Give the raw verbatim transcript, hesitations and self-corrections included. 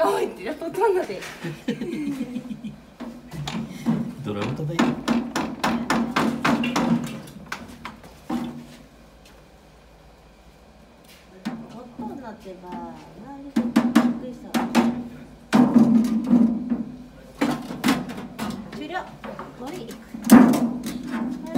おいってやっとったんだで。 ドラム叩いてる。 音になってば、なんでびっくりした。終了。終わり。